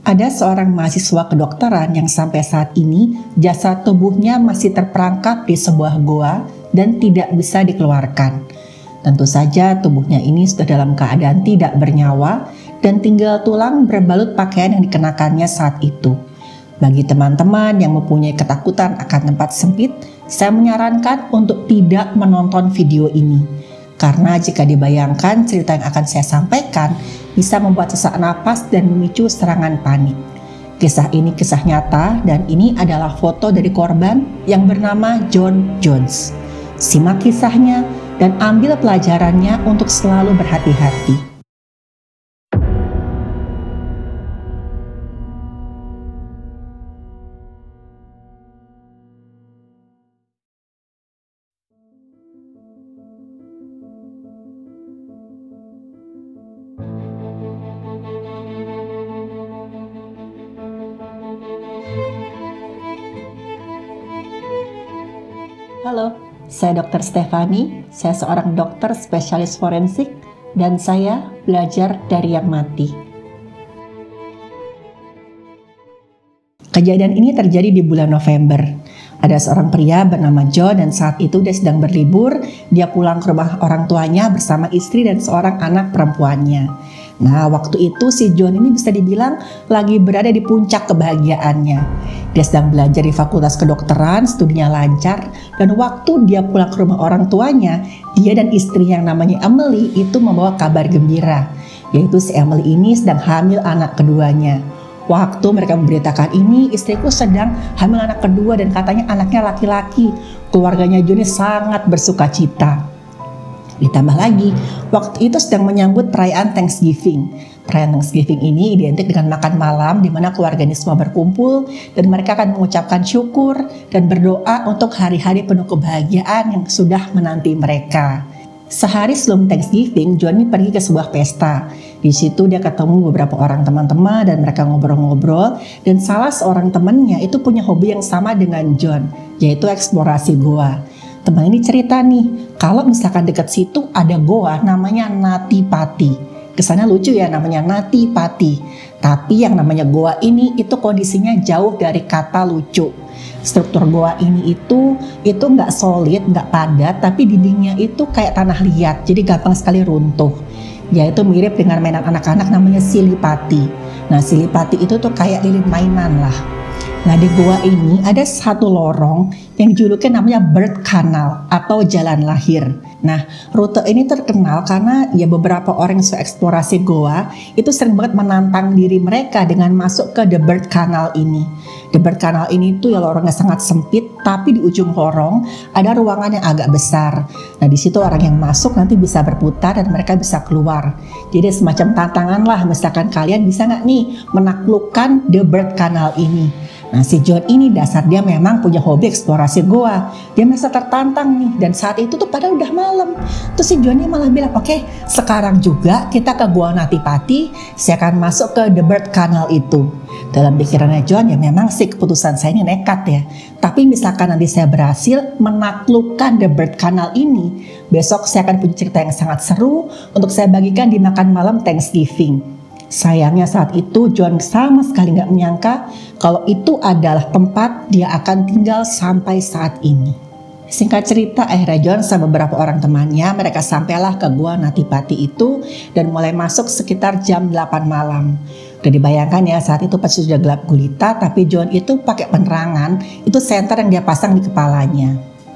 Ada seorang mahasiswa kedokteran yang sampai saat ini jasad tubuhnya masih terperangkap di sebuah goa dan tidak bisa dikeluarkan. Tentu saja tubuhnya ini sudah dalam keadaan tidak bernyawa dan tinggal tulang berbalut pakaian yang dikenakannya saat itu. Bagi teman-teman yang mempunyai ketakutan akan tempat sempit, saya menyarankan untuk tidak menonton video ini. Karena jika dibayangkan cerita yang akan saya sampaikan bisa membuat sesak napas dan memicu serangan panik. Kisah ini kisah nyata dan ini adalah foto dari korban yang bernama John Jones. Simak kisahnya dan ambil pelajarannya untuk selalu berhati-hati. Halo, saya Dr. Stefani, saya seorang dokter spesialis forensik dan saya belajar dari yang mati. Kejadian ini terjadi di bulan November. Ada seorang pria bernama John dan saat itu dia sedang berlibur, dia pulang ke rumah orang tuanya bersama istri dan seorang anak perempuannya. Nah, waktu itu si John ini bisa dibilang lagi berada di puncak kebahagiaannya. Dia sedang belajar di fakultas kedokteran, studinya lancar, dan waktu dia pulang ke rumah orang tuanya, dia dan istri yang namanya Emily itu membawa kabar gembira, yaitu si Emily ini sedang hamil anak keduanya. Waktu mereka memberitakan ini, istriku sedang hamil anak kedua dan katanya anaknya laki-laki. Keluarganya John sangat bersuka cita. Ditambah lagi, waktu itu sedang menyambut perayaan Thanksgiving. Perayaan Thanksgiving ini identik dengan makan malam di mana keluarga ini semua berkumpul dan mereka akan mengucapkan syukur dan berdoa untuk hari-hari penuh kebahagiaan yang sudah menanti mereka. Sehari sebelum Thanksgiving, John pergi ke sebuah pesta. Di situ dia ketemu beberapa orang teman-teman dan mereka ngobrol-ngobrol. Dan salah seorang temannya itu punya hobi yang sama dengan John, yaitu eksplorasi goa. Teman ini cerita nih, kalau misalkan dekat situ ada goa namanya Nati Pati. Kesannya lucu ya, namanya Nati Pati. Tapi yang namanya goa ini itu kondisinya jauh dari kata lucu. Struktur goa ini itu nggak solid, nggak padat, tapi dindingnya itu kayak tanah liat, jadi gampang sekali runtuh. Yaitu mirip dengan mainan anak-anak namanya silipati. Nah, silipati itu tuh kayak lilin mainan lah. Nah, di goa ini ada satu lorong yang dijuluki namanya Birth Canal atau jalan lahir. Nah, rute ini terkenal karena ya beberapa orang yang suka eksplorasi goa itu sering banget menantang diri mereka dengan masuk ke The Birth Canal ini. The Birth Canal ini tuh ya lorongnya sangat sempit, tapi di ujung lorong ada ruangan yang agak besar. Nah, di situ orang yang masuk nanti bisa berputar dan mereka bisa keluar. Jadi semacam tantangan lah, misalkan kalian bisa nggak nih menaklukkan The Birth Canal ini. Nah, si John ini dasar dia memang punya hobi eksplorasi goa. Dia merasa tertantang nih, dan saat itu tuh padahal udah malam. Terus si John malah bilang, oke, sekarang juga kita ke Goa Nati Pati, saya akan masuk ke The Birth Canal itu. Dalam pikirannya John, ya memang sih keputusan saya ini nekat ya. Tapi misalkan nanti saya berhasil menaklukkan The Birth Canal ini, besok saya akan punya cerita yang sangat seru untuk saya bagikan di makan malam Thanksgiving. Sayangnya saat itu John sama sekali nggak menyangka kalau itu adalah tempat dia akan tinggal sampai saat ini. Singkat cerita, akhirnya John sama beberapa orang temannya mereka sampailah ke Goa Nati Pati itu dan mulai masuk sekitar jam 8 malam. Udah dibayangkan ya, saat itu pasti sudah gelap gulita, tapi John itu pakai penerangan, itu senter yang dia pasang di kepalanya.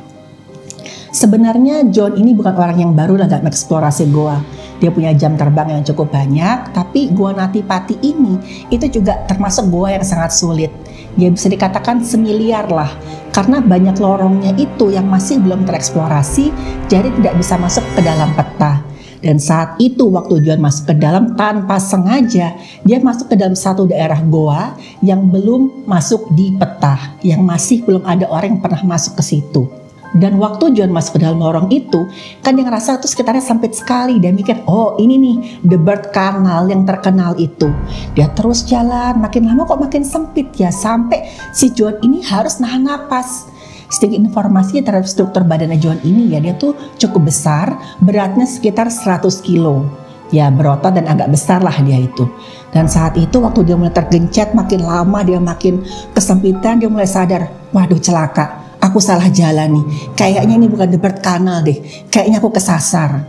Sebenarnya John ini bukan orang yang baru dalam eksplorasi goa. Dia punya jam terbang yang cukup banyak, tapi Goa Nati Pati ini itu juga termasuk goa yang sangat sulit. Ya bisa dikatakan semiliar lah, karena banyak lorongnya itu yang masih belum tereksplorasi, jadi tidak bisa masuk ke dalam peta. Dan saat itu waktu John masuk ke dalam tanpa sengaja, dia masuk ke dalam satu daerah goa yang belum masuk di peta, yang masih belum ada orang yang pernah masuk ke situ. Dan waktu John masuk ke dalam lorong itu, kan dia ngerasa tuh sekitarnya sempit sekali. Dia mikir, oh ini nih The Birth Canal yang terkenal itu. Dia terus jalan, makin lama kok makin sempit ya. Sampai si John ini harus nahan napas. Sedikit informasi terhadap struktur badannya John ini ya, dia tuh cukup besar, beratnya sekitar 100 kilo. Ya berotot dan agak besar lah dia itu. Dan saat itu waktu dia mulai tergencet, makin lama dia makin kesempitan, dia mulai sadar, waduh celaka, aku salah jalan nih. Kayaknya ini bukan The Bird Canal deh, kayaknya aku kesasar.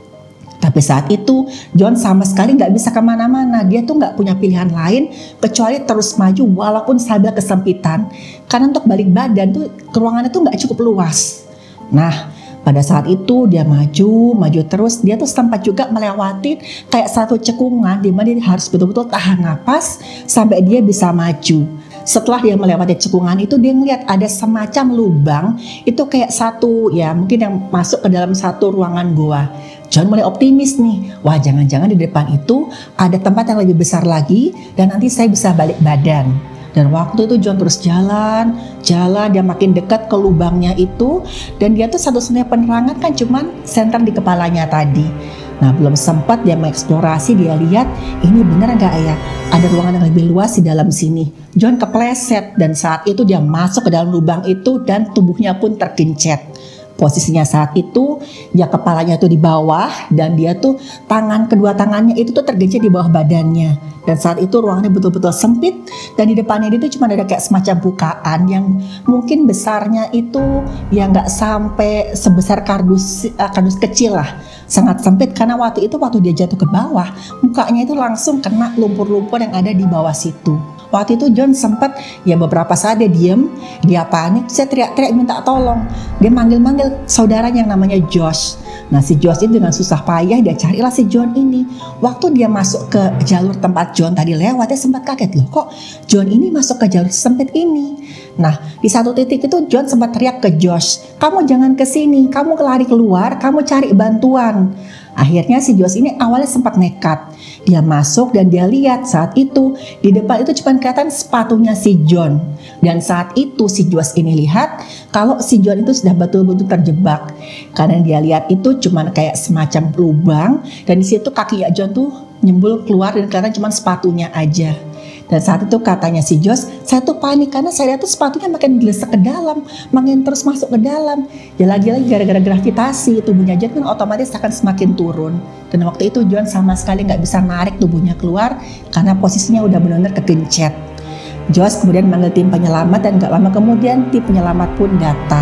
Tapi saat itu John sama sekali nggak bisa kemana-mana. Dia tuh nggak punya pilihan lain kecuali terus maju walaupun sambil kesempitan. Karena untuk balik badan tuh ruangannya tuh nggak cukup luas. Nah, pada saat itu dia maju terus. Dia tuh sempat juga melewati kayak satu cekungan di mana dia harus betul-betul tahan napas sampai dia bisa maju. Setelah dia melewati cekungan itu, dia ngeliat ada semacam lubang. Itu kayak satu, ya mungkin yang masuk ke dalam satu ruangan goa. John mulai optimis nih, wah jangan-jangan di depan itu ada tempat yang lebih besar lagi dan nanti saya bisa balik badan. Dan waktu itu John terus jalan, dia makin dekat ke lubangnya itu, dan dia tuh satu-satunya penerangan kan cuman senter di kepalanya tadi. Nah belum sempat dia mengeksplorasi, dia lihat ini benar nggak ya, ada ruangan yang lebih luas di dalam sini. John kepleset dan saat itu dia masuk ke dalam lubang itu dan tubuhnya pun tergencet. Posisinya saat itu ya kepalanya tuh di bawah dan dia tuh kedua tangannya itu tuh tergencet di bawah badannya. Dan saat itu ruangannya betul-betul sempit dan di depannya dia tuh cuma ada kayak semacam bukaan yang mungkin besarnya itu ya nggak sampai sebesar kardus kecil lah. Sangat sempit karena waktu dia jatuh ke bawah, mukanya itu langsung kena lumpur-lumpur yang ada di bawah situ. Waktu itu John sempat ya beberapa saat dia diem, dia panik, saya teriak-teriak minta tolong. Dia manggil-manggil saudaranya yang namanya Josh. Nah si Josh itu dengan susah payah dia carilah si John ini. Waktu dia masuk ke jalur tempat John tadi lewat, dia sempat kaget, loh kok John ini masuk ke jalur sempit ini. Nah di satu titik itu John sempat teriak ke Josh, kamu jangan ke sini, kamu lari keluar, kamu cari bantuan. Akhirnya si Josh ini awalnya sempat nekat. Dia masuk dan dia lihat saat itu di depan itu cuma kelihatan sepatunya si John. Dan saat itu si Josh ini lihat kalau si John itu sudah betul-betul terjebak. Karena dia lihat itu cuma kayak semacam lubang dan di situ kaki John tuh nyembul keluar dan kelihatan cuma sepatunya aja. Dan saat itu katanya si Josh, saya tuh panik karena saya lihat tuh sepatunya makin gelesek ke dalam, makin terus masuk ke dalam. Ya lagi-lagi gara-gara gravitasi tubuhnya John kan otomatis akan semakin turun. Dan waktu itu John sama sekali nggak bisa narik tubuhnya keluar karena posisinya udah benar-benar kegencet. Josh kemudian manggil tim penyelamat dan gak lama kemudian tim penyelamat pun datang.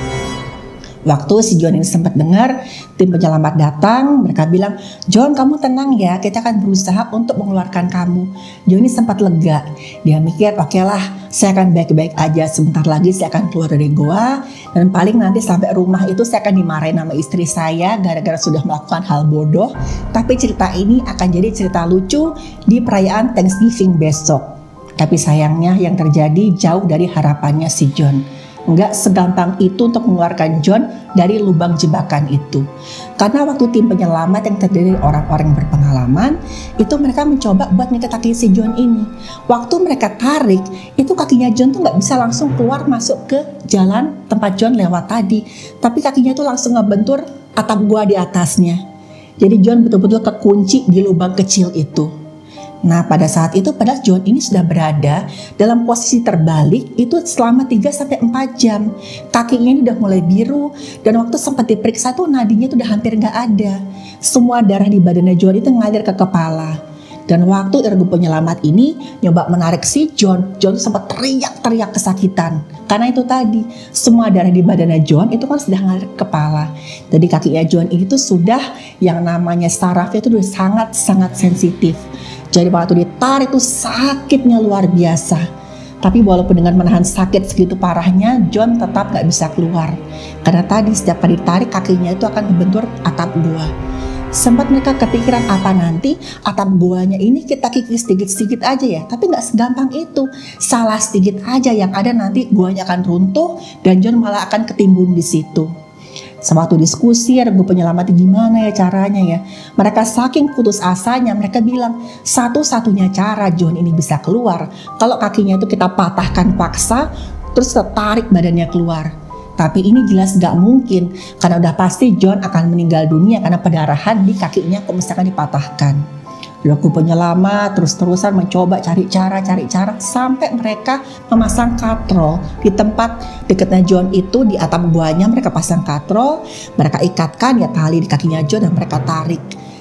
Waktu si John ini sempat dengar tim penyelamat datang, mereka bilang, John kamu tenang ya, kita akan berusaha untuk mengeluarkan kamu. John ini sempat lega, dia mikir oke lah, saya akan baik-baik aja, sebentar lagi saya akan keluar dari goa dan paling nanti sampai rumah itu saya akan dimarahin sama istri saya gara-gara sudah melakukan hal bodoh. Tapi cerita ini akan jadi cerita lucu di perayaan Thanksgiving besok. Tapi sayangnya yang terjadi jauh dari harapannya si John. Nggak segampang itu untuk mengeluarkan John dari lubang jebakan itu. Karena waktu tim penyelamat yang terdiri dari orang-orang yang berpengalaman, itu mereka mencoba buat ngikat kaki si John ini. Waktu mereka tarik, itu kakinya John tuh nggak bisa langsung keluar masuk ke jalan tempat John lewat tadi. Tapi kakinya tuh langsung ngebentur atap gua di atasnya. Jadi John betul-betul kekunci di lubang kecil itu. Nah pada saat itu padahal John ini sudah berada dalam posisi terbalik itu selama 3-4 jam. Kakinya ini udah mulai biru dan waktu sempat diperiksa tuh nadinya tuh udah hampir gak ada. Semua darah di badannya John itu ngalir ke kepala. Dan waktu ergo penyelamat ini nyoba menarik si John tuh sempat teriak-teriak kesakitan. Karena itu tadi semua darah di badannya John itu kan sudah ngalir ke kepala. Jadi kakinya John ini tuh sudah yang namanya sarafnya itu udah sangat-sangat sensitif. Jadi waktu ditarik itu sakitnya luar biasa. Tapi walaupun dengan menahan sakit segitu parahnya, John tetap gak bisa keluar. Karena tadi setiap kali ditarik kakinya itu akan membentur atap gua. Sempat mereka kepikiran apa nanti atap goanya ini kita kikis sedikit-sedikit aja ya. Tapi gak segampang itu. Salah sedikit aja yang ada nanti goanya akan runtuh dan John malah akan ketimbun di situ. Sewaktu diskusi ergo penyelamat gimana ya caranya ya. Mereka saking putus asanya mereka bilang satu-satunya cara John ini bisa keluar kalau kakinya itu kita patahkan paksa terus kita tarik badannya keluar. Tapi ini jelas gak mungkin karena udah pasti John akan meninggal dunia karena pendarahan di kakinya kalau misalkan dipatahkan. Lalu penyelamat terus-terusan mencoba cari cara sampai mereka memasang katrol di tempat dekatnya John itu di atap guanya. Mereka pasang katrol, mereka ikatkan ya tali di kakinya John dan mereka tarik.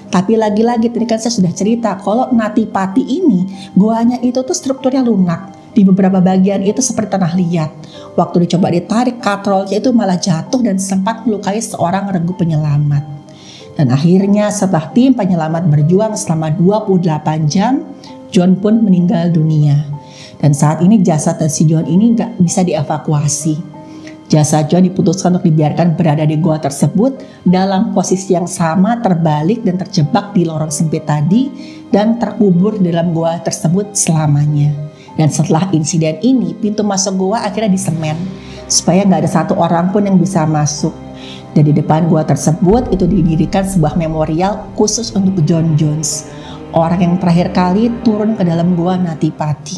Tapi lagi-lagi tadi kan saya sudah cerita kalau Nati Pati ini goanya itu tuh strukturnya lunak. Di beberapa bagian itu seperti tanah liat. Waktu dicoba ditarik, katrolnya itu malah jatuh dan sempat melukai seorang regu penyelamat. Dan akhirnya setelah tim penyelamat berjuang selama 28 jam, John pun meninggal dunia. Dan saat ini jasad si John ini gak bisa dievakuasi. Jasad John diputuskan untuk dibiarkan berada di gua tersebut dalam posisi yang sama, terbalik dan terjebak di lorong sempit tadi dan terkubur dalam gua tersebut selamanya. Dan setelah insiden ini, pintu masuk gua akhirnya disemen supaya nggak ada satu orang pun yang bisa masuk. Dan di depan gua tersebut itu didirikan sebuah memorial khusus untuk John Jones, orang yang terakhir kali turun ke dalam gua Nati Pati.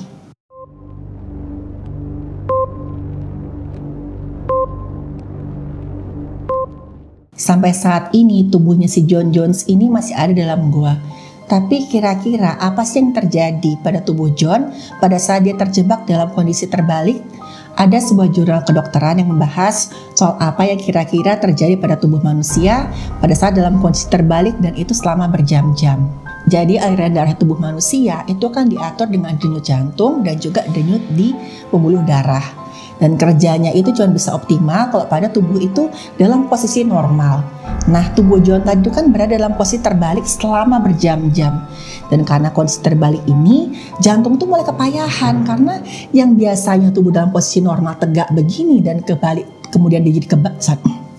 Sampai saat ini tubuhnya si John Jones ini masih ada dalam gua. Tapi kira-kira apa sih yang terjadi pada tubuh John pada saat dia terjebak dalam kondisi terbalik? Ada sebuah jurnal kedokteran yang membahas soal apa yang kira-kira terjadi pada tubuh manusia pada saat dalam kondisi terbalik dan itu selama berjam-jam. Jadi aliran darah tubuh manusia itu kan diatur dengan denyut jantung dan juga denyut di pembuluh darah. Dan kerjanya itu cuma bisa optimal kalau pada tubuh itu dalam posisi normal. Nah, tubuh John tadi itu kan berada dalam posisi terbalik selama berjam-jam. Dan karena kondisi terbalik ini, jantung tuh mulai kepayahan karena yang biasanya tubuh dalam posisi normal tegak begini dan kebalik, kemudian dia jadi kebalik.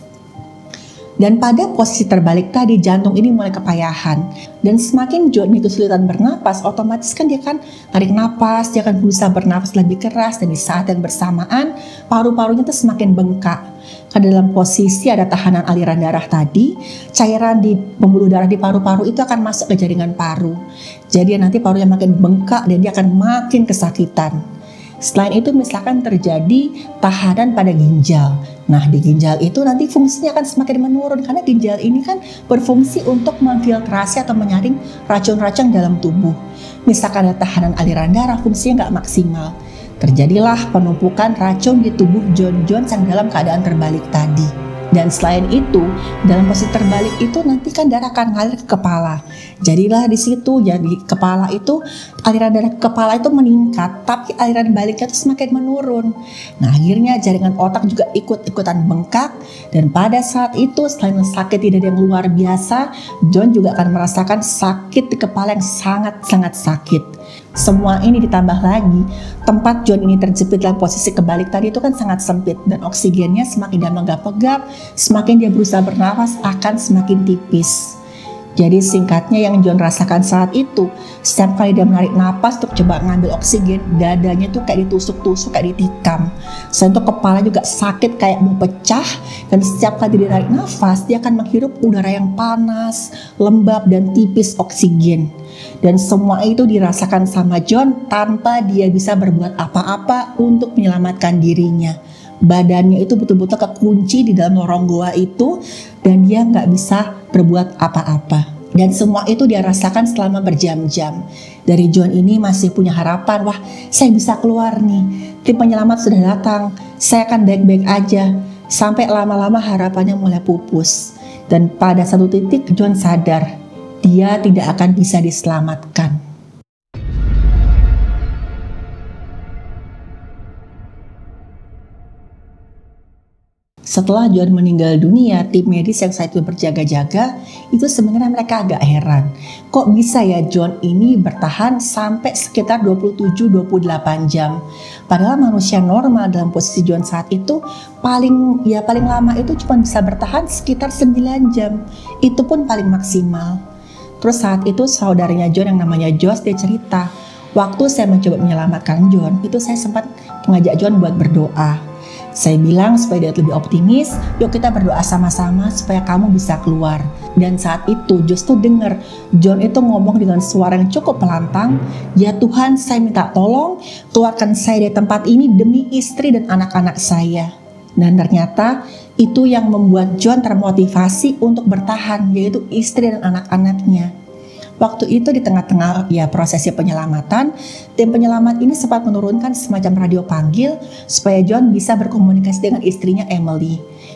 Dan pada posisi terbalik tadi jantung ini mulai kepayahan. Dan semakin John itu kesulitan bernapas, otomatis kan dia kan tarik napas, dia akan berusaha bernapas lebih keras. Dan di saat yang bersamaan paru-parunya tuh semakin bengkak. Karena dalam posisi ada tahanan aliran darah tadi, cairan di pembuluh darah di paru-paru itu akan masuk ke jaringan paru. Jadi nanti parunya makin bengkak dan dia akan makin kesakitan. Selain itu misalkan terjadi tahanan pada ginjal. Nah di ginjal itu nanti fungsinya akan semakin menurun karena ginjal ini kan berfungsi untuk memfiltrasi atau menyaring racun-racun dalam tubuh. Misalkan ada tahanan aliran darah fungsinya nggak maksimal. Terjadilah penumpukan racun di tubuh John Jones yang dalam keadaan terbalik tadi. Dan selain itu, dalam posisi terbalik itu nanti kan darah akan ngalir ke kepala. Jadilah di situ, jadi kepala itu aliran darah ke kepala itu meningkat, tapi aliran baliknya itu semakin menurun. Nah akhirnya jaringan otak juga ikut-ikutan bengkak. Dan pada saat itu selain sakit tidak ada yang luar biasa, John juga akan merasakan sakit di kepala yang sangat-sangat sakit. Semua ini ditambah lagi, tempat John ini terjepit dalam posisi kebalik tadi itu kan sangat sempit dan oksigennya semakin dia menggap-gap, semakin dia berusaha bernafas akan semakin tipis. Jadi singkatnya yang John rasakan saat itu, setiap kali dia menarik napas untuk coba ngambil oksigen, dadanya tuh kayak ditusuk-tusuk, kayak ditikam. Selain itu kepala juga sakit kayak mau pecah, dan setiap kali dia tarik nafas, dia akan menghirup udara yang panas, lembab dan tipis oksigen. Dan semua itu dirasakan sama John tanpa dia bisa berbuat apa-apa untuk menyelamatkan dirinya. Badannya itu betul-betul kekunci di dalam lorong goa itu dan dia nggak bisa berbuat apa-apa. Dan semua itu dia rasakan selama berjam-jam. Dari John ini masih punya harapan, wah saya bisa keluar nih, tim penyelamat sudah datang, saya akan baik-baik aja. Sampai lama-lama harapannya mulai pupus. Dan pada satu titik John sadar, dia tidak akan bisa diselamatkan. Setelah John meninggal dunia, tim medis yang saat itu berjaga-jaga, itu sebenarnya mereka agak heran. Kok bisa ya John ini bertahan sampai sekitar 27-28 jam? Padahal manusia normal dalam posisi John saat itu paling lama itu cuma bisa bertahan sekitar 9 jam. Itu pun paling maksimal. Terus saat itu saudaranya John yang namanya Josh dia cerita, waktu saya mencoba menyelamatkan John, itu saya sempat mengajak John buat berdoa. Saya bilang supaya dia lebih optimis, yuk kita berdoa sama-sama supaya kamu bisa keluar. Dan saat itu Josh tuh denger John itu ngomong dengan suara yang cukup pelantang, ya Tuhan saya minta tolong, keluarkan saya dari tempat ini demi istri dan anak-anak saya. Dan ternyata itu yang membuat John termotivasi untuk bertahan, yaitu istri dan anak-anaknya. Waktu itu di tengah-tengah prosesi penyelamatan, tim penyelamat ini sempat menurunkan semacam radio panggil supaya John bisa berkomunikasi dengan istrinya Emily.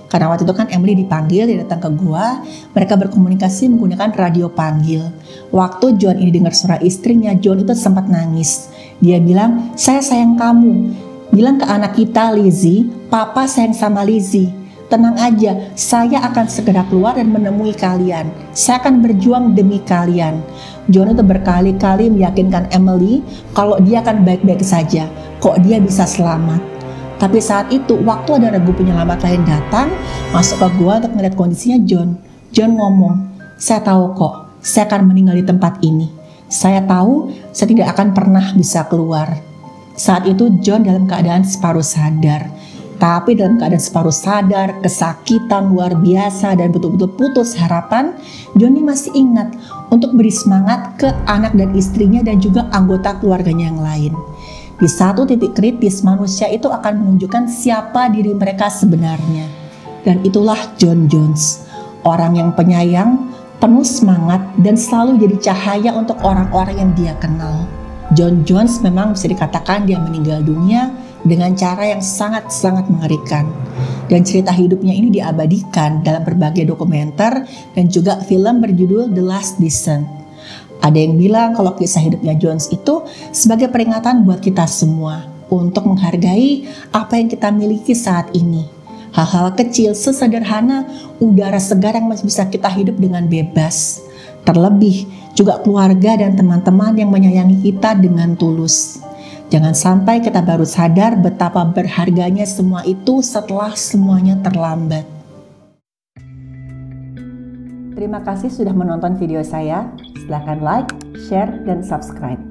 Karena waktu itu kan Emily dipanggil, dia datang ke gua. Mereka berkomunikasi menggunakan radio panggil. Waktu John ini dengar suara istrinya, John itu sempat nangis. Dia bilang, saya sayang kamu. Bilang ke anak kita, Lizzie, papa sayang sama Lizzie. Tenang aja, saya akan segera keluar dan menemui kalian. Saya akan berjuang demi kalian. John itu berkali-kali meyakinkan Emily kalau dia akan baik-baik saja, kok dia bisa selamat. Tapi saat itu, waktu ada regu penyelamat lain datang, masuk ke gua untuk melihat kondisinya John. John ngomong, saya tahu kok, saya akan meninggal di tempat ini. Saya tahu, saya tidak akan pernah bisa keluar. Saat itu John dalam keadaan separuh sadar. Tapi dalam keadaan separuh sadar, kesakitan luar biasa dan betul-betul putus harapan, Johnny masih ingat untuk beri semangat ke anak dan istrinya dan juga anggota keluarganya yang lain. Di satu titik kritis, manusia itu akan menunjukkan siapa diri mereka sebenarnya. Dan itulah John Jones, orang yang penyayang, penuh semangat, dan selalu jadi cahaya untuk orang-orang yang dia kenal. John Jones memang bisa dikatakan dia meninggal dunia dengan cara yang sangat-sangat mengerikan. Dan cerita hidupnya ini diabadikan dalam berbagai dokumenter dan juga film berjudul The Last Descent. Ada yang bilang kalau kisah hidupnya Jones itu sebagai peringatan buat kita semua untuk menghargai apa yang kita miliki saat ini. Hal-hal kecil sesederhana udara segar yang masih bisa kita hidup dengan bebas. Terlebih juga keluarga dan teman-teman yang menyayangi kita dengan tulus. Jangan sampai kita baru sadar betapa berharganya semua itu setelah semuanya terlambat. Terima kasih sudah menonton video saya. Silahkan like, share, dan subscribe.